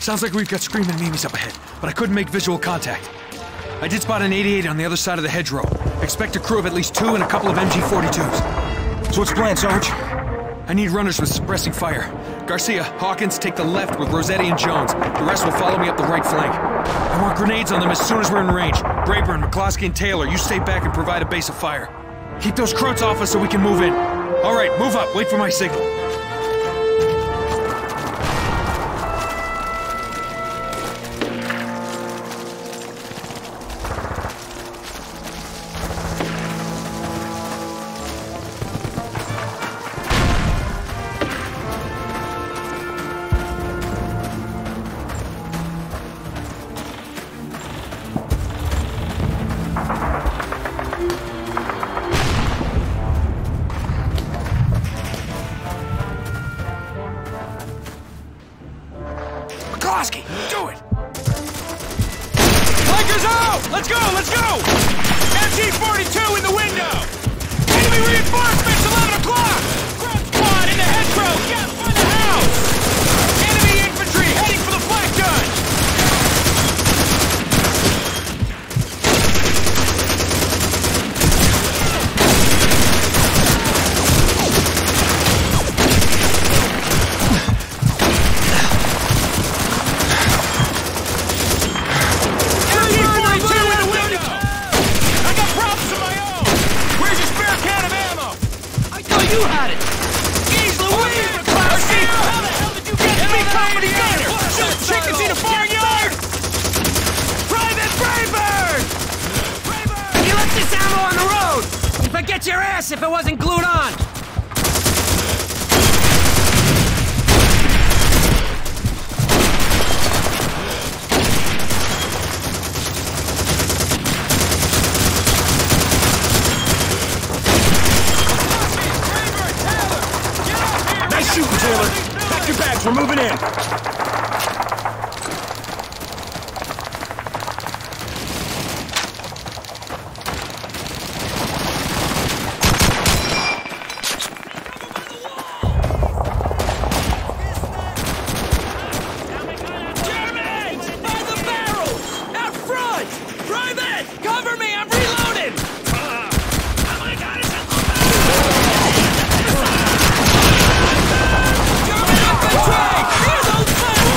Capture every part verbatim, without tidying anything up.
Sounds like we've got screaming enemies up ahead, but I couldn't make visual contact. I did spot an eighty-eight on the other side of the hedgerow. Expect a crew of at least two and a couple of M G forty-twos. So what's the plan, Sarge? I need runners with suppressing fire. Garcia, Hawkins, take the left with Rossetti and Jones. The rest will follow me up the right flank. I want grenades on them as soon as we're in range. Brayburn, McCloskey, and Taylor, you stay back and provide a base of fire. Keep those croats off us so we can move in. All right, move up. Wait for my signal. Do it! Flankers out! Let's go, let's go! M G forty-two in the window! Enemy reinforcements, eleven o'clock! Front squad in the hedgerow! Get by the house! Enemy infantry heading for the flank gun! You had it! Jeez Louise! McCloskey! How the hell did you get to be company gunner? Shoot chickens in a farmyard! Private Brayburn! Brayburn! You left this ammo on the road! You'd forget your ass if it wasn't glued on! Shooting, Taylor! Pack your bags, we're moving in! Germans! By the barrels! Out front! Private! Cover me! I'm reloading! Oh my god, it's a German infantry! Here's old fire!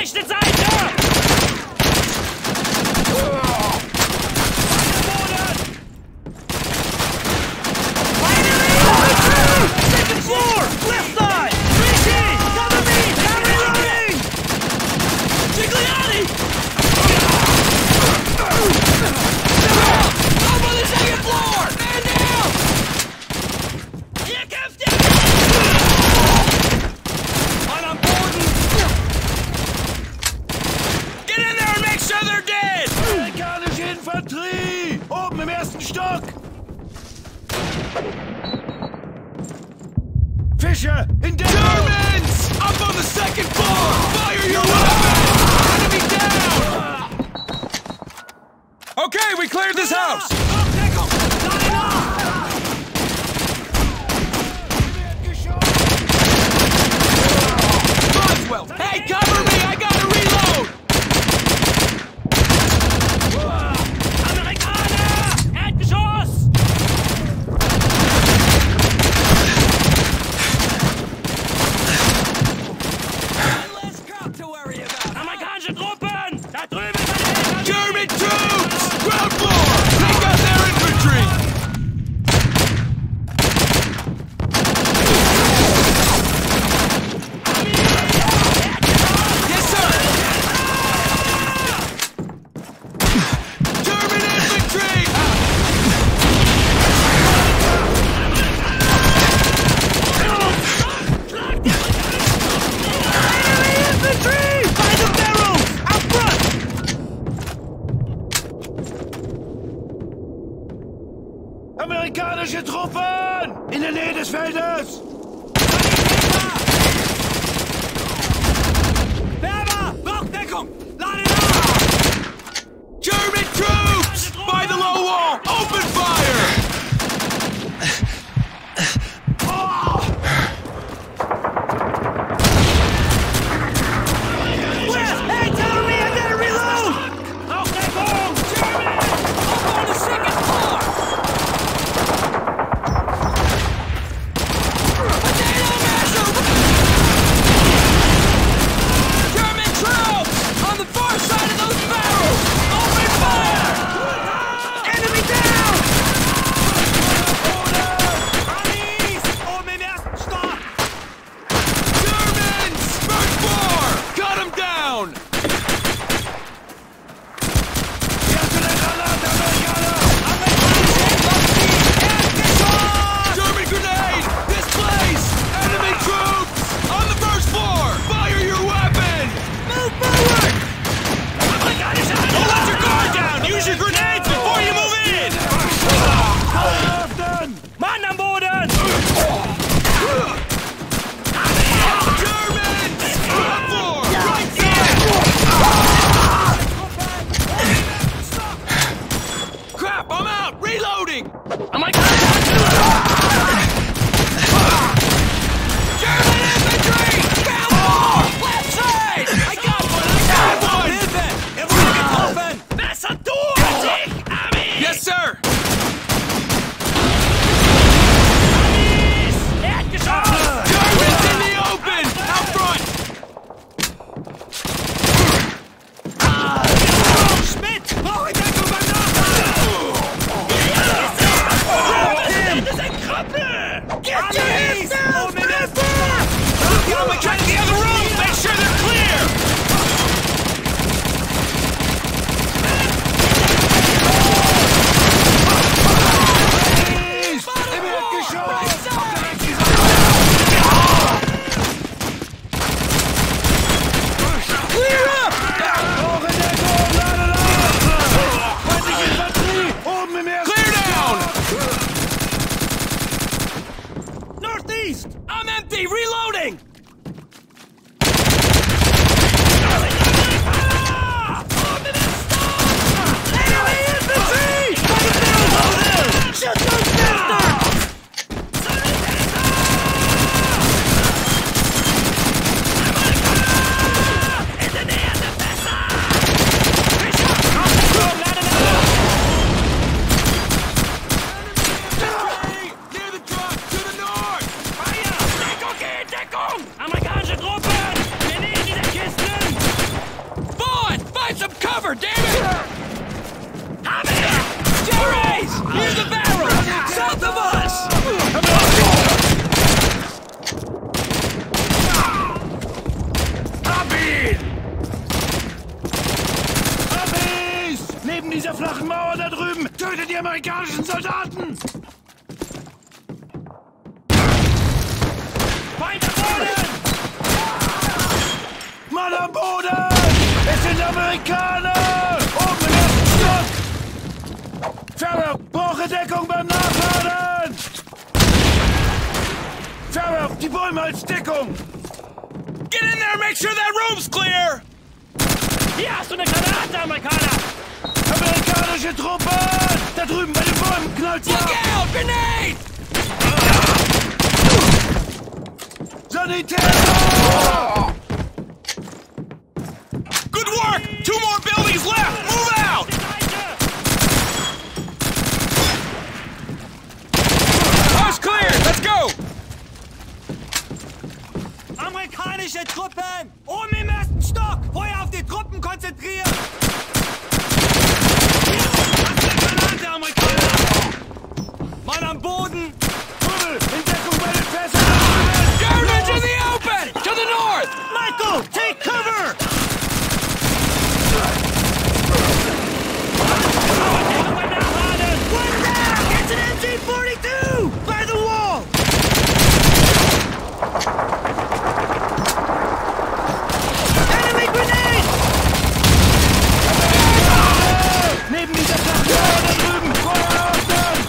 Rechte Seite! Second floor! Left side! three G! Cover me! I'm reloading! Gigliani! Up on the second floor! Man down! Hier kämpft er! Mann am Boden! Get in there and make sure they're dead! Amerikanische Infanterie! Oben im ersten Stock! Fischer! In der Germans! Up on the second floor! Fire your weapons! Enemy down! Okay, we cleared this house! Boswell! Hey, cover me! I gotta reload! Amerikaner! Erdgeschoss! Less crowd to worry about! Amerikanische Truppen! Da drüben ist eine L K W! German troops! Ground floor! Take out their infantry! Yes, sir! German infantry! Enemy infantry! By the barrels! Out front! Amerikanische Truppen! In der Nähe des Feldes! Werber! Rauchdeckung! Lade nach! German troops! By the low wall! Open fire! West! Hey, tell me I gotta reload! Rauchdeckung! German! Up on the second floor! Tötet die amerikanischen Soldaten! Feind am Boden! Mann am Boden! Es sind Amerikaner! Oben im ersten Stock! Farrow, brauche Deckung beim Nachladen! Farrow, die Bäume als Deckung! Get in there, make sure that room's clear! Hier hast du eine Granate, Amerikaner! Amerikanische Truppen! Da drüben bei den Bäumen knallt's ab! Look out, grenade! Sanitäter! Good work! Two more buildings left! Move out! House clear! Let's go! Amerikanische Truppen! Oben im ersten Stock! Feuer auf die Truppen konzentrieren! Granate, Amerikaner! Mann am Boden! Tunnel! In Deckung bei den Fässern! Germans in the open! To the north! Michael, take cover! One down! It's an M G forty-two! By the wall! Enemy grenade! Neben dieser Plattform da drüben! Feuer öffnen!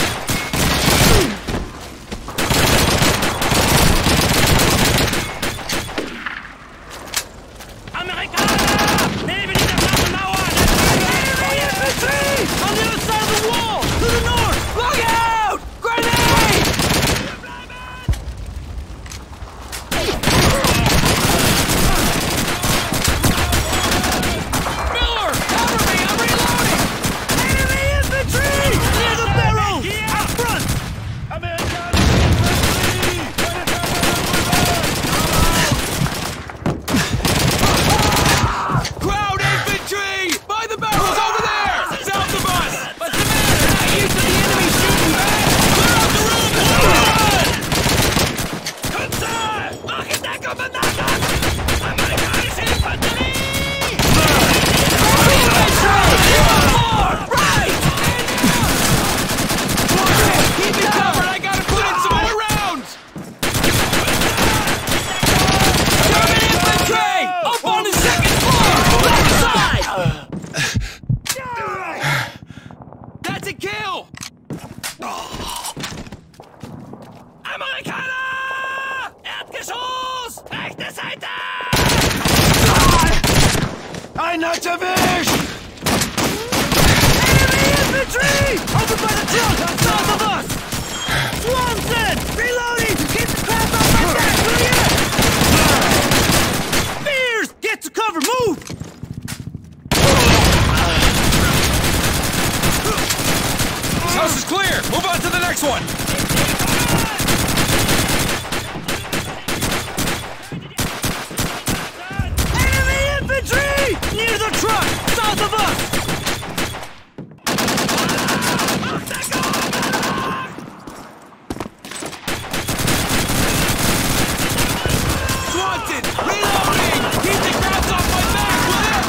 Amerikaner! Neben dieser flachen Mauer! Enemy infantry! On the other side of the wall! To the north! Look out! Grenade! Miller! Cover me! I'm reloading! Enemy infantry! Near the barrel! Up front! Amerikanische Infanterie! Meine Crowd infantry! By the barrels over there! South of us! But the man is not used to the enemy shooting back! Clear out the room and run! Kunze! Mach in Deckung benackert! Amerikanische Infanterie! Right! Keep it covered! I gotta put in some more rounds! German infantry! Up on the second floor! Left side! That's a kill! Amerikaner! Erdgeschoss! Rechte Seite! Einen hat's erwischt! Enemy infantry! Over by the truck on south of us! Swanson! Reloading! Keep the crap off my back, will you? Spears! Get to cover! Move! This house is clear! Move on to the next one! Enemy infantry! Near the truck! South of us! Swanson! Reloading! Keep the crowds off my back, will ya?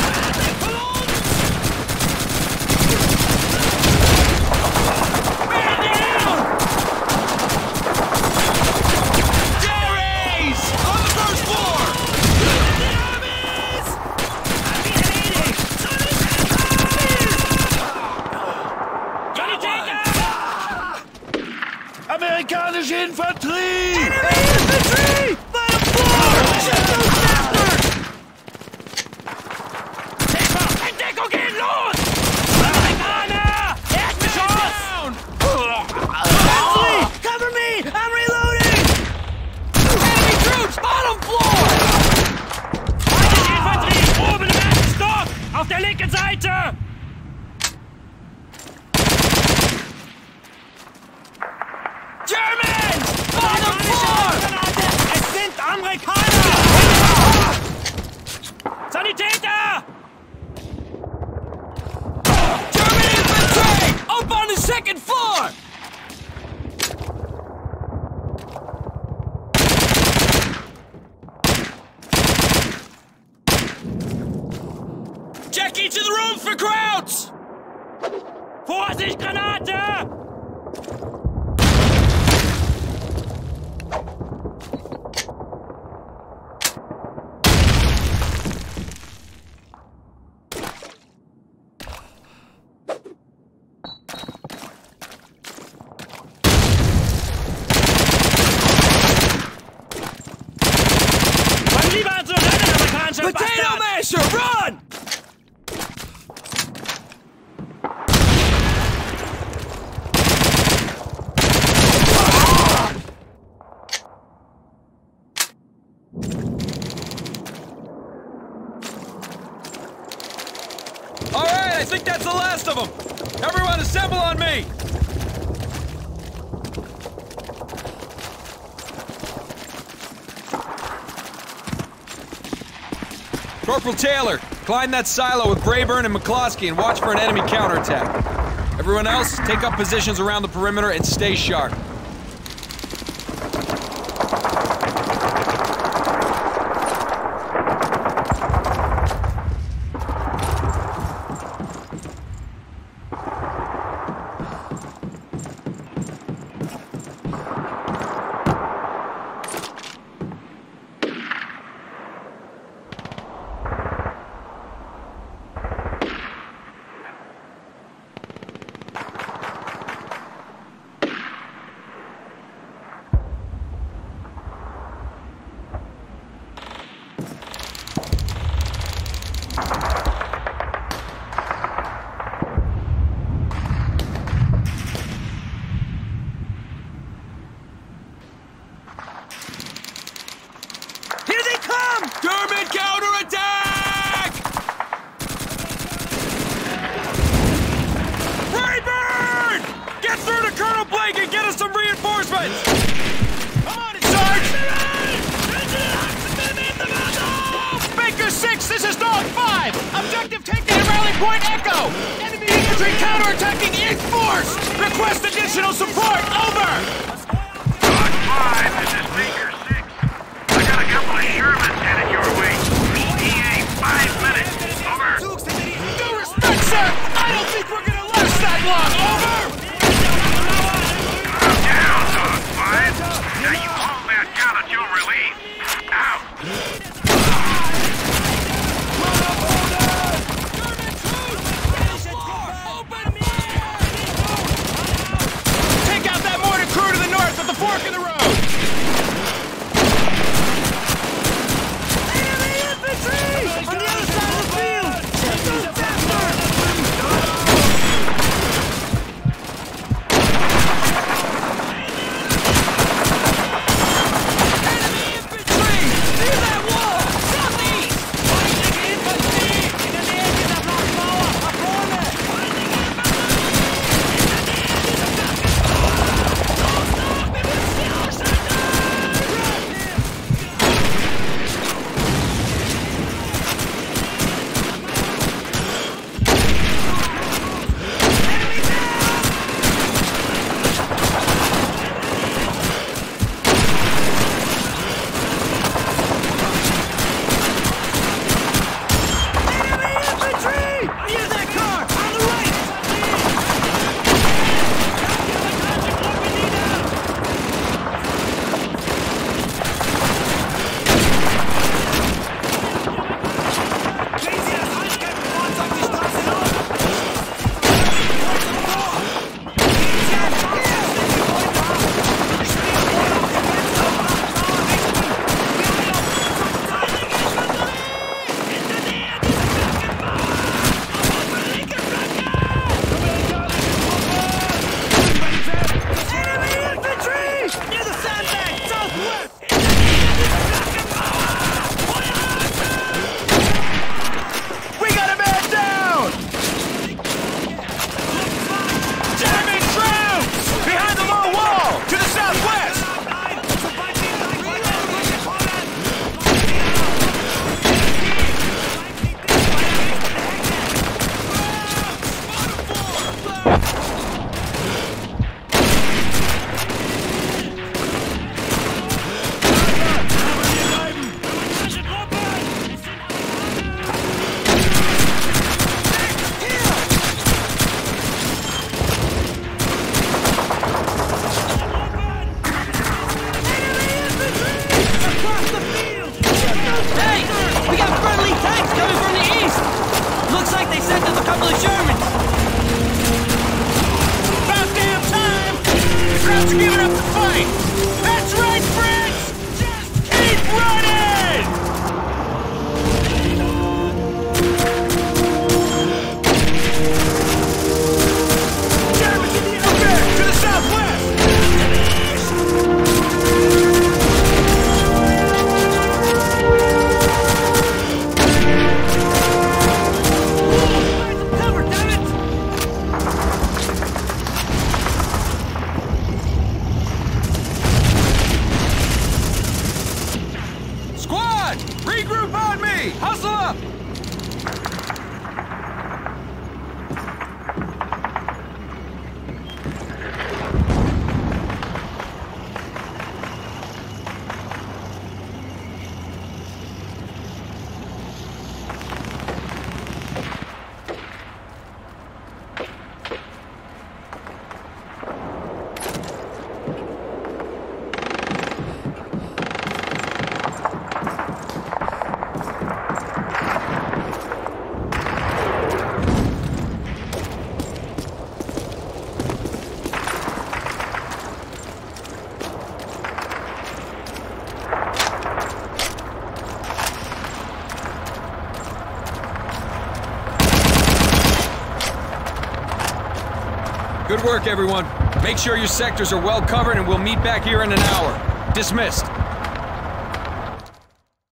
Jerry's! On the first floor! Amerikanische Infanterie! Enemy infantry! By the floor! Shoot those bastards! Käfer! Entdeckung geht los! Amerikaner! Erdgeschoss! Bentley! Cover me! I'm reloading! Enemy troops! Bottom floor! Feindliche Infanterie! Oben im ersten Stock! Auf der linken Seite! Germans! Bottom floor! Es sind Amerikaner! Sanitäter! German infantry! Up on the second floor! Check each of the rooms for crowds! Vorsicht, Granate! Potato masher, run! All right, I think that's the last of them. Everyone assemble on me. Corporal Taylor, climb that silo with Brayburn and McCloskey and watch for an enemy counterattack. Everyone else, take up positions around the perimeter and stay sharp. German counterattack! Brayburn! Get through to Colonel Blake and get us some reinforcements! Come on, Sarge! Baker six, this is Dog five! Objective taken at Rally Point Echo! Enemy infantry counterattacking in force! Request additional support, over! Dog five, this is Baker six. I got a couple of Shermans headed your way. E A five minutes, over. Due respect, sir! I don't think we're gonna last that long, over! Calm down, Dog five. Now you hold that down until relieved. Out. Take out that mortar crew to the north at the fork of the road! three! Hustle up! Good work, everyone. Make sure your sectors are well covered and we'll meet back here in an hour. Dismissed.